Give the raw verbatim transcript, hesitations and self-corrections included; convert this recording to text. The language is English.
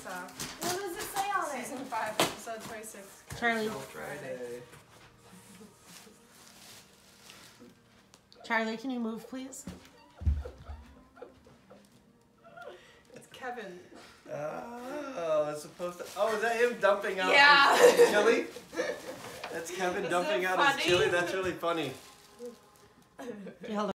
off. What does it say on it? Season five, episode twenty-six. Charlie. Friday. Charlie, can you move, please? It's Kevin. Oh, it's supposed to. Oh, is that him dumping out Yeah. his chili? That's Kevin Isn't dumping it out funny? his chili. That's really funny. You held